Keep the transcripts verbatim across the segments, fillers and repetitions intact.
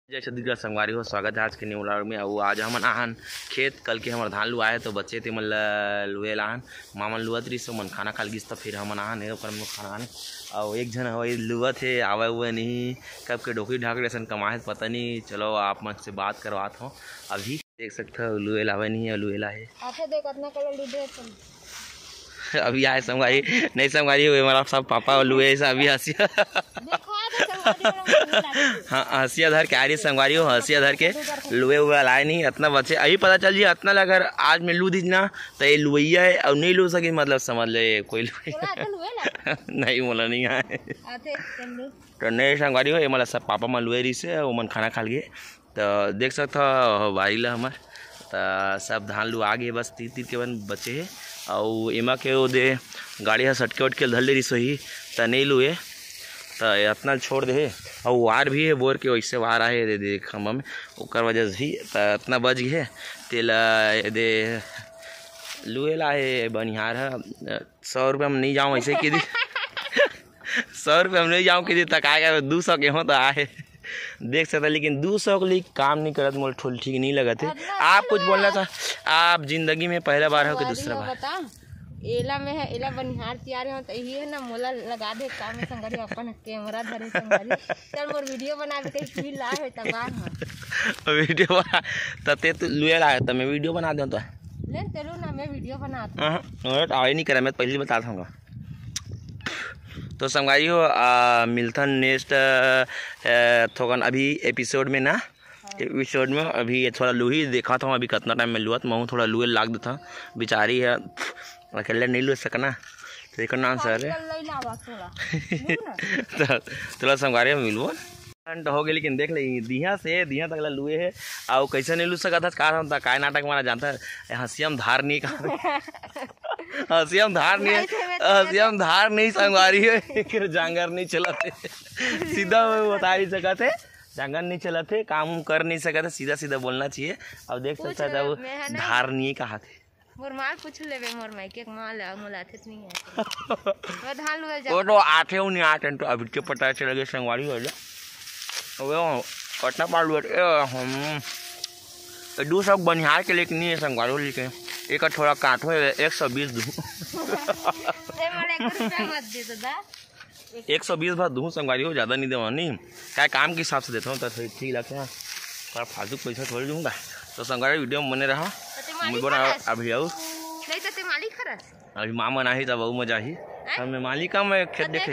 जय छत्तीसगढ़ संगवारी हो। स्वागत है आज के न्यू व्लॉग में। और आज हमन आहन खेत, कल के हमारे धान लुआए तो बच्चे थे मन लुए लाहन मामन लुअत रही सो मन खाना खा गिस तो फिर हमन आहन कर खाना खाने और एक जन हो लुअत है आवे हुए नहीं कब के डोकी ढाक रहे कमाए पता नहीं। चलो आप मन से बात करवात हो। अभी देख सकते हो लुए लावे नहीं है लुए ला है अभी आए संगवारी नहीं संगवारी हुए हमारा सब पापा लुए ऐसा अभी हंसिया हाँ हंसिया धर के आ रही संगवारी हो। हंसिया धर के लुए हुए लाए नहीं इतना बच्चे अभी पता चल जी इतना अगर आज में लू दी ना तो ये लुइया है और नहीं लू सकी मतलब समझ ले कोई नहीं बोला नहीं आए तो नहीं संगवारी हो। ये मतलब सब पापा मन लुए रही से वो मन खाना खा लिए तो देख सकता बारी ला हमार तो सब धान लू आ गए बस तीर तीर के बन बचे है और एमा के वो दे गाड़ी है सटके उटके धर ले रही सही तो नहीं लुए तो इतना छोड़ दे और वार भी है बोर के वैसे वार आए दे दे खम्बा में ओकर वजह से ही तो इतना बच गए तेल दे लुए ला है बनिहार है सौ रुपये में नहीं जाऊँ ऐसे कि दी सौ रुपये में नहीं जाऊँ कि दी तक आएगा दो सौ के हो तो आए देख सकते लेकिन दो सौ के लिए काम नहीं करत मोल ठोल ठीक नहीं लगा थे। आप कुछ बोलना था आप जिंदगी में पहला बार हो कि दूसरा बार एला में है एला बनिहार तैयार हो तो यही है ना मोला लगा दे काम में संगरी अपन कैमरा धरे संगरी चल मोर वीडियो बना के कहीं फील ला है तबार हां वीडियो बना तते तू लुए ला तो मैं वीडियो बना दूं तो ले चलो ना मैं वीडियो बनाता हां और आवे नहीं करा मैं पहले बता दूंगा। तो संगवारी हो मिलता नेक्स्ट थोकन अभी एपिसोड में ना एपिसोड में अभी थोड़ा लूही देखा था अभी कितना टाइम में लुआ तो मैं थोड़ा लुए लाग देता बेचारी है अकेले नहीं लू सकना तो एक नाम सर है तो थोड़ा संगवारी में मिलबो हो गए लेकिन देख ले दिया से दिया तक लुए है और कैसे नहीं लू सका था का था काय नाटक माना जानता है हंसियम धार नहीं कहा हंसियम धार नहीं हंसियम धार नहीं संगवारी है जांगर नहीं चला थे सीधा बता नहीं सका थे जांगर नहीं चला थे काम कर नहीं सका था सीधा सीधा बोलना चाहिए। अब देख सकता था वो धार नहीं कहा थे मोर माल पूछ लेबे मोर माई के माल मुलाथे नहीं है मैं धान लुए जा वो तो आठे उ नहीं आठ तो अभी के पता चल गया संगवारी हो जा वो पटना पार लुए हम दो सौ बनिहार के लेकिन नहीं है संगवारी लेके एक थोड़ा काटो एक सौ बीस दूँ एक सौ बीस बार दूँ संगवारी हो ज़्यादा नहीं देवा नहीं क्या काम के हिसाब से देता हूँ तो ठीक लगता है थोड़ा फालतू पैसा थोड़ी दूँगा। तो संगवारी वीडियो में बने रहा अभी आओ अभी मामा नहीं तब बहु मजा ही मैं मालिका में खेत देखे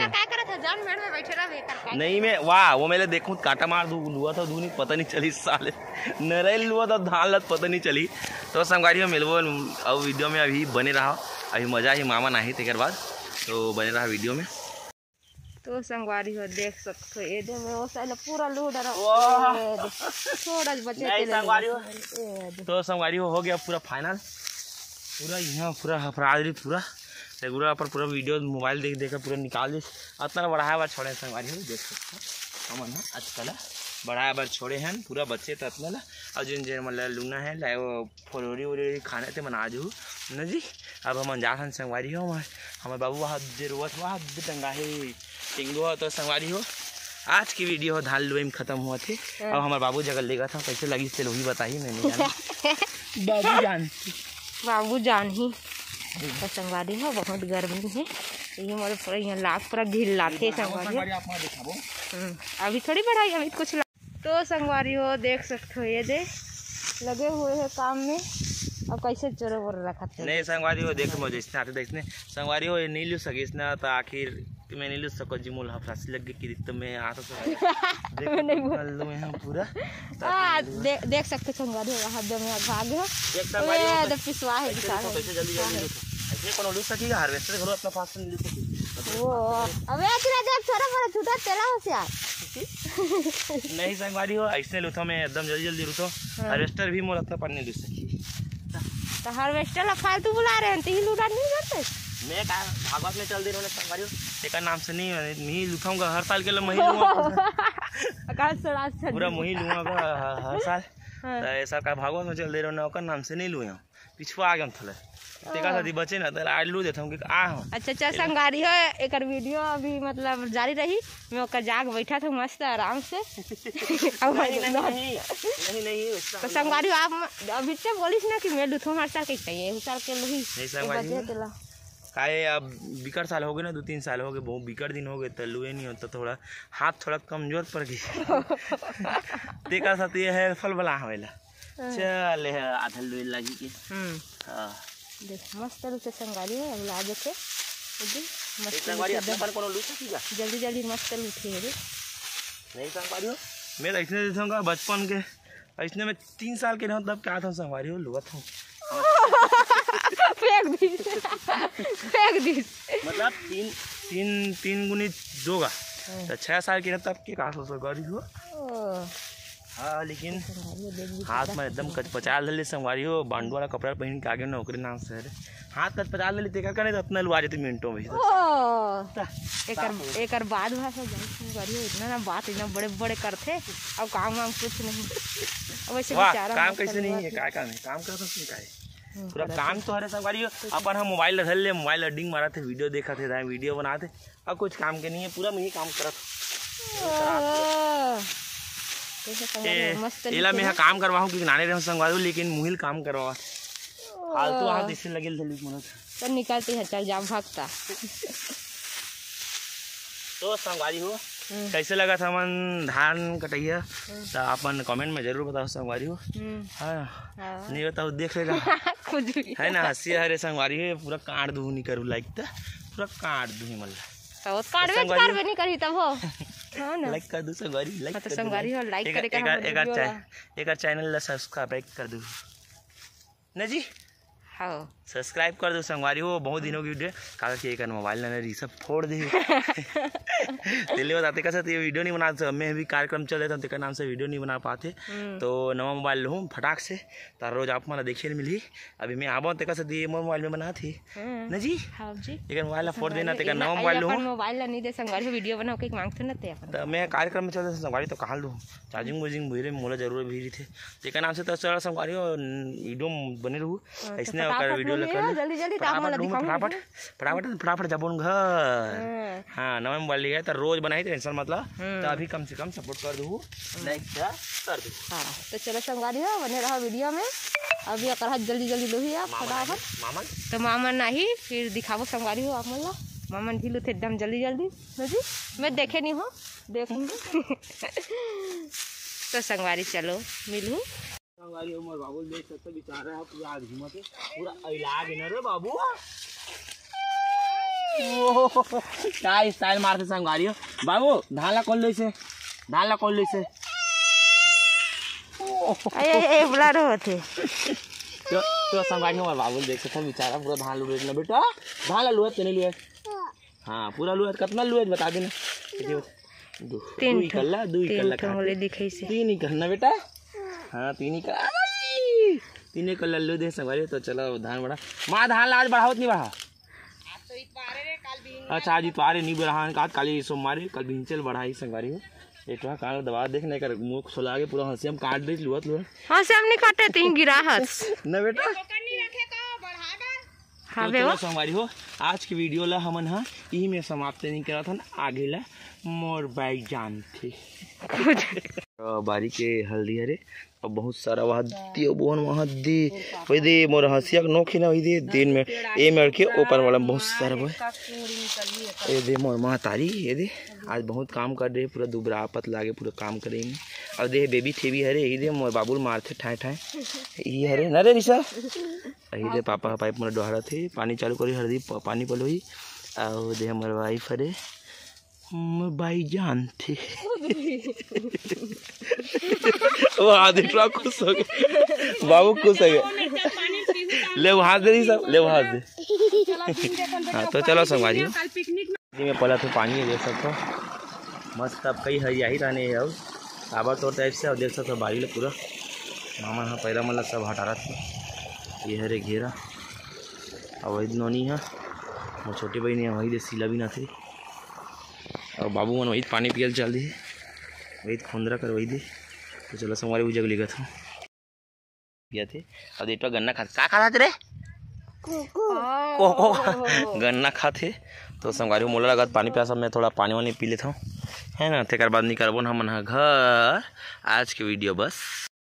नहीं मैं वाह वो मैंने देखूँ काटा मार दू लुआ था दूनी पता नहीं चली साले नरेल लुआ था धान लत पता नहीं चली। तो संगवारी में मिलबो और वीडियो में अभी बने रहा अभी मजा ही मामा नहीं तेकर बाद तो बने रहा वीडियो में। तो संगवारी हो देख सकते हो ये दे में वो साला पूरा लोड रहा थोड़ा बचे थे संगवारी हो। तो संगवारी हो हो गया पूरा फाइनल पूरा यहाँ पूरा हफरादरी पूरा पूरा पर पूरा वीडियो मोबाइल देख देकर पूरा निकाल दे इतना बढ़ाया बार छोड़े संगवारी हो देख सकते हो हम ना आजकल बढ़ाया बार छोड़े हैं पूरा बच्चे तो इतना ला और जिन जिन मतलब लूना है लाए वो फलोरी वोरी खाने थे मना जू न जी। अब हम जा संगवारी हो हमारे बाबू वहाँ जरूरत हुआ टंगा है टिंगो तो संगवारी हो आज की वीडियो हो धान लुए में खत्म हुआ थे और हमारे बाबू जगह लेगा था कैसे लगी से वही बताइए मैंने बाबू जान बाबू जान ही तो संगवारी हो बहुत गर्मी है ये हमारे पूरा यहाँ लाख पूरा घिल लाते संगवारी अभी थोड़ी बढ़ाई अभी कुछ तो संगवारी हो देख सकते हो ये दे लगे हुए हैं काम में अब कैसे चोरे बोर रखा थे नहीं संगवारी हो देख मुझे इसने आते देखने संगवारी हो ये नहीं लू सके इसने तो आखिर मैं नहीं लू सको जी मूल हफरासी लग गई कि मैं आता तो नहीं बोल लूं यहां पूरा हां देख सकते संगवारी हो हाथ में भाग है एक संगवारी हो तो पिसवा है कैसे जल्दी जल्दी ऐसे कोनो लू सकी हार्वेस्टर घर अपना पास नहीं लू सकी वो अबे किरा देख छोरा बड़ा छूटा तेरा होशियार नहीं संगवारी हो ऐसे लूथो मैं एकदम जल्दी जल्दी लूथो हार्वेस्टर भी मोर अपना पर नहीं लू सकी तो हार्वेस्टर ला फालतू बुला रहे हैं तो ही लूटा नहीं करते मैं का भागवत में चल दे रहा संगवारी एक नाम से नहीं मैं लूटाऊंगा हर साल के लिए मैं लूंगा पूरा मैं लूंगा हर साल हाँ। तो ऐसा का भागवत में चल दे रहे ओकर नाम से नहीं लू यहाँ पिछुआ आ गए थले तेका साथी बचे ना तो आज लू देता हूँ कि आ हम अच्छा अच्छा संगारी हो एक वीडियो अभी मतलब जारी रही मैं ओकर जाग बैठा था मस्त आराम से अब नहीं नहीं नहीं नहीं तो संगारी आप अभी से बोलिस ना कि मैं लूथो हर साल के चाहिए उस साल के लही नहीं संगवारी काहे अब बिकट साल हो गए ना दो तीन साल हो गए बहुत बिकट दिन हो गए तो लुए नहीं होता थोड़ा हाथ थोड़ा कमजोर पड़ गई तेका साथ ये है फल बला हवेला चल है आधा लुए लगी के हां देख मस्त रूप से संगारी है अब ला देखे मस्त संगारी अपने पर कोनो लू सकीगा जल्दी जल्दी मस्त लूथे रे नहीं संगारी हो मैं ऐसे देखूंगा बचपन के ऐसे में तीन साल के रहूं तब क्या था संगारी हो लुआ था फेंक दी फेंक दी मतलब तीन तीन तीन गुनी दोगा तो छह साल की तब के का संगारी हो हाँ लेकिन हाथ में एकदम कचपचा ले संगवारी हो बांडू वाला कपड़ा पहन के आगे नौकरी नाम से हाथ कचपचा ले लेते करे तो अपना लुआ जाते मिनटों में एकर एकर बाद भाषा जाई संगवारी हो इतना ना बात इतना बड़े बड़े करते अब काम वाम कुछ नहीं वैसे बेचारा काम कैसे नहीं है काय काम है काम कर सकते काय पूरा काम तो हरे संगवारी हो अपन हम मोबाइल रख ले मोबाइल एडिटिंग मारा थे वीडियो देखा थे वीडियो बनाते अब कुछ काम के नहीं है पूरा मैं ही काम करत एला मैं काम करवाऊं कि नाने रहो संगवारी लेकिन मुहिल काम करवा फालतू हाथ इससे लगे मन तो निकलती है चल जा भागता तो संगवारी हो कैसे लगा था मन धान कटैया तो अपन कमेंट में जरूर बताओ संगवारी हो हाँ नहीं बताओ देख लेगा खुद भी है ना हंसी हरे संगवारी है पूरा काट दूँ नहीं करूँ लाइक तो पूरा काट दूँ मल्ला तो काट वे काट वे नहीं करी तब हो हां ना लाइक कर दो संगवारी लाइक तो संगवारी हो लाइक करे का एक एक एक चैनल ला सब्सक्राइब कर दो ना जी हाँ सब्सक्राइब कर दो संगवारी हो बहुत दिनों की वीडियो काका के एक मोबाइल ना री सब फोड़ दी दिल्ली बताते कैसे ये वीडियो नहीं बना मैं भी कार्यक्रम चल रहा था तेरे नाम से वीडियो नहीं बना पाते तो नवा मोबाइल लूँ फटाक से तार रोज आप माना देखिए मिली अभी मैं आबो ते कैसे ये मोबाइल में बना थी ना जी हाँ जी एक मोबाइल फोड़ देना तेरा नवा मोबाइल लूँ मोबाइल नहीं दे संगवारी वीडियो बनाओ के मांगते ना ते तो मैं कार्यक्रम में चल रहा था संगवारी तो कहाँ लूँ चार्जिंग वार्जिंग भूरे मोला जरूर भी थे तेरे नाम से तो चल संगवारी वीडियो बने रहूँ इसने वीडियो लगा जल्दी जल्दी फटाफट फटाफट फटाफट जब घर हाँ नवा मोबाइल लिया तो रोज बनाई टेंशन मतलब तो अभी कम से कम सपोर्ट कर दूँ लाइक कर दूँ हाँ तो चलो संगवारी हो बने रहो वीडियो में अभी अकर जल्दी जल्दी लो ही आप फटाफट मामन तो मामन नहीं फिर दिखाओ संगवारी हो आप मतलब मामन भी लो थे एकदम जल्दी जल्दी नो जी मैं देखे नहीं हूँ देखूंगी तो संगवारी चलो मिलूँ संगवारी उमर बाबू देख सकते बेचारा है पूरा आदमी में पूरा इलाज है रे बाबू क्या स्टाइल मारते संगवारी हो बाबू धाला खोल ले से धाला खोल ले से ए ए बुला रहे थे तो तो संगवारी हो बाबू देख सकते बेचारा पूरा धान लुए ना बेटा धान लुए तो नहीं लुए हां पूरा लुए कितना लुए बता देना तीन कल्ला दो कल्ला ठोले दिखाई से तीन ही करना बेटा हाँ तीन ही कर तीन कल्ला लुए दे संगवारी तो चलो धान बढ़ा मां धान आज बढ़ाओ नहीं बढ़ा अच्छा आज इतवारे नहीं बढ़ा का काली सोमवार कल भिंचल बढ़ाई संगवारी हो एक काल दवा देखने कर मुंह खोला के पूरा हंसी हम काट दे लुआ लुआ हां से हम नहीं काटे तीन गिरा हस न बेटा हां बे संगवारी हो आज की वीडियो ला हमन हां यही में समाप्त नहीं करा था ना आगे ला मोर बाई जान थे बारी के हल्दी हरे और बहुत सारा वहाँ दियो बोन वहाँ दे वही दे मोर हंसिया नोखी ना वही दे दिन में ए मेड़ के ऊपर वाला बहुत सारा बोए ये दे मोर महतारी ये दे आज बहुत काम कर रहे पूरा दुबरा पतला के पूरा काम करेंगे और दे बेबी थेबी हरे यही दे मोर बाबुल मारते ठाए ठाए ये हरे न रे रिसा यही दे पापा पाइप मोर डोहरा थे पानी चालू करी हल्दी पानी पलोई और दे हमारे वाइफ हरे बाई जान थे वो आधे ट्रक खुश हो गए बाबू खुश हो गए ले वो हाथ दे दी सब ले वो हाथ दे हाँ तो चलो संगवारी में पला तो पानी देख सकते मस्त अब कई हरियाही रहने है और आबर तौर टाइप से और देख सकते बारी ले पूरा मामा हाँ पैरा मतलब सब हटा रहा था ये हरे घेरा और वही नोनी है और छोटी बहन है वही दे सीला भी ना थी और बाबू मन वही पानी पियल चल दी वही खुंदरा कर वही दे तो चलो संगवारी वो जग लेगा था। गया थे अब देखो गन्ना खा का खा रे कोको गन्ना खाते। तो संगवारी मोला लगा पानी प्यासा मैं थोड़ा पानी वानी पी लेता हूँ है ना। तेकर बाद निकलबो हम घर आज के वीडियो बस।